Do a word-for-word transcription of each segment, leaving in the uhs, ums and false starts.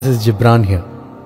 Is Ghibran here.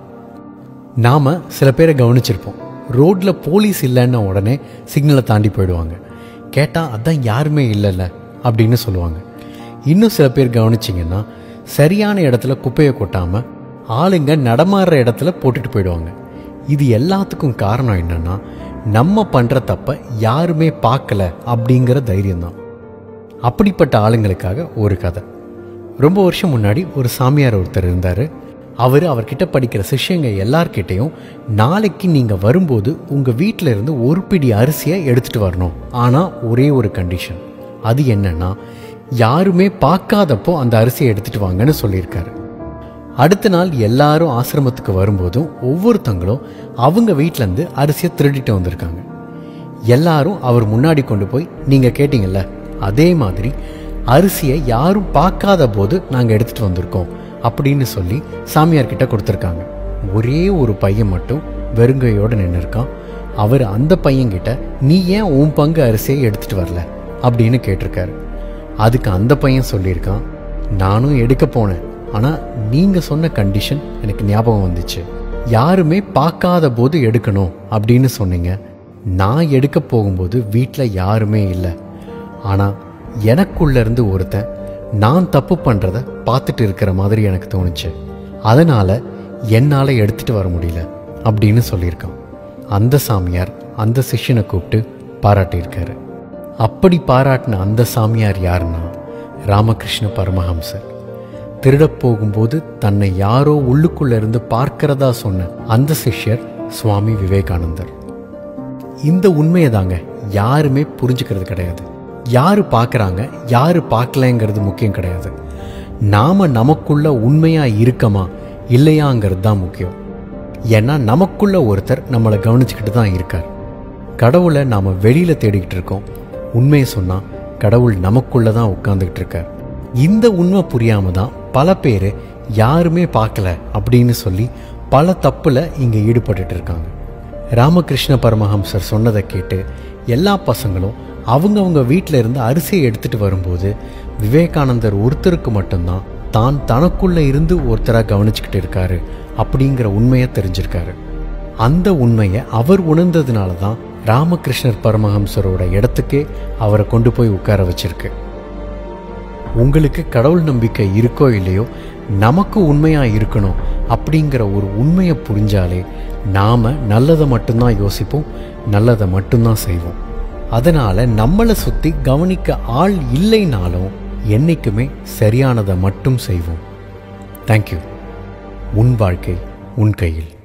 நாம் சில பேரை கவனிச்சிருப்போம். ரோட்டில் போலீஸ் இல்லைன்னா உடனே சிக்னலை தாண்டி போயிடுவாங்க. கேட்டால் அதான் யாருமே இல்லைல்ல அப்படின்னு சொல்லுவாங்க. இன்னும் சில பேர் கவனிச்சிங்கன்னா சரியான இடத்துல குப்பையை கொட்டாமல் ஆளுங்க நடமாடுற இடத்துல போட்டுட்டு போயிடுவாங்க. இது எல்லாத்துக்கும் காரணம் என்னென்னா, நம்ம பண்ணுற தப்பை யாருமே பார்க்கல அப்படிங்கிற தைரியம்தான். அப்படிப்பட்ட ஆளுங்களுக்காக ஒரு கதை. ரொம்ப வருஷம் முன்னாடி ஒரு சாமியார் ஒருத்தர் இருந்தார். அவர் அவர்கிட்ட படிக்கிற சிஷ்யங்க எல்லார்கிட்டையும், நாளைக்கு நீங்கள் வரும்போது உங்கள் வீட்டில் இருந்து ஒரு பிடி அரிசியை எடுத்துகிட்டு வரணும், ஆனால் ஒரே ஒரு கண்டிஷன். அது என்னன்னா, யாருமே பார்க்காதப்போ அந்த அரிசியை எடுத்துகிட்டு வாங்கன்னு சொல்லியிருக்காரு. அடுத்த நாள் எல்லாரும் ஆசிரமத்துக்கு வரும்போதும் ஒவ்வொருத்தங்களும் அவங்க வீட்டிலேருந்து அரிசியை திருடிட்டு வந்திருக்காங்க. எல்லாரும் அவர் முன்னாடி கொண்டு போய், நீங்கள் கேட்டிங்கல்ல அதே மாதிரி அரிசியை யாரும் பார்க்காத போது நாங்கள் எடுத்துகிட்டு வந்திருக்கோம் அப்படின்னு சொல்லி சாமியார்கிட்ட கொடுத்துருக்காங்க. ஒரே ஒரு பையன் மட்டும் வெறுங்கையோடு நின்று இருக்கான். அவர் அந்த பையன்கிட்ட, நீ ஏன் உன் பங்கு அரிசியை எடுத்துகிட்டு வரல அப்படின்னு கேட்டிருக்காரு. அதுக்கு அந்த பையன் சொல்லியிருக்கான், நானும் எடுக்க போனேன், ஆனால் நீங்கள் சொன்ன கண்டிஷன் எனக்கு ஞாபகம் வந்துச்சு. யாருமே பார்க்காத போது எடுக்கணும் அப்படின்னு சொன்னீங்க. நான் எடுக்க போகும்போது வீட்டில் யாருமே இல்லை. ஆனால் எனக்குள்ளேருந்து ஒருத்தன் நான் தப்பு பண்ணுறத பார்த்துட்டு இருக்கிற மாதிரி எனக்கு தோணுச்சு. அதனால் என்னால் எடுத்துகிட்டு வர முடியல அப்படின்னு சொல்லியிருக்கான். அந்த சாமியார் அந்த சிஷ்யனை கூப்பிட்டு பாராட்டியிருக்காரு. அப்படி பாராட்டின அந்த சாமியார் யாருன்னா ராமகிருஷ்ண பரமஹம்சர். திருடப் போகும்போது தன்னை யாரோ உள்ளுக்குள்ள இருந்து பார்க்கிறதா சொன்ன அந்த சிஷ்யர் சுவாமி விவேகானந்தர். இந்த உண்மையை தாங்க யாருமே புரிஞ்சுக்கிறது கிடையாது. யாரு பார்க்குறாங்க யாரு பார்க்கலங்கிறது முக்கியம் கிடையாது. நாம நமக்குள்ள உண்மையா இருக்கமா இல்லையாங்கிறது தான் முக்கியம். ஏன்னா நமக்குள்ள ஒருத்தர் நம்மளை கவனிச்சுக்கிட்டு தான் இருக்கார். கடவுளை நாம வெளியில தேடிக்கிட்டு இருக்கோம். உண்மையை சொன்னா கடவுள் நமக்குள்ள தான் உட்கார்ந்துக்கிட்டு இருக்கார். இந்த உண்மை புரியாம தான் பல பேர் யாருமே பார்க்கல அப்படின்னு சொல்லி பல தப்புல இங்க ஈடுபட்டு இருக்காங்க. ராமகிருஷ்ண பரமஹம்சர் சொன்னதை கேட்டு எல்லா பசங்களும் அவங்கவுங்க வீட்டில இருந்து அரிசியை எடுத்துட்டு வரும்போது விவேகானந்தர் ஒருத்தருக்கு மட்டும்தான் தான் தனக்குள்ள இருந்து ஒருத்தராக கவனிச்சுக்கிட்டு இருக்காரு அப்படிங்கிற உண்மையை தெரிஞ்சிருக்காரு. அந்த உண்மையை அவர் உணர்ந்ததுனால தான் ராமகிருஷ்ணர் பரமஹம்சரோட இடத்துக்கே அவரை கொண்டு போய் உட்கார வச்சிருக்கு. உங்களுக்கு கடவுள் நம்பிக்கை இருக்கோ இல்லையோ, நமக்கு உண்மையா இருக்கணும் அப்படிங்கிற ஒரு உண்மையை புரிஞ்சாலே நாம நல்லதை மட்டும்தான் யோசிப்போம், நல்லதை மட்டும்தான் செய்வோம். அதனால நம்மளை சுத்தி கவனிக்க ஆள் இல்லைனாலும் என்னைக்குமே சரியானதை மட்டும் செய்வோம். தேங்க்யூ. உன் வாழ்க்கை உன் கையில்.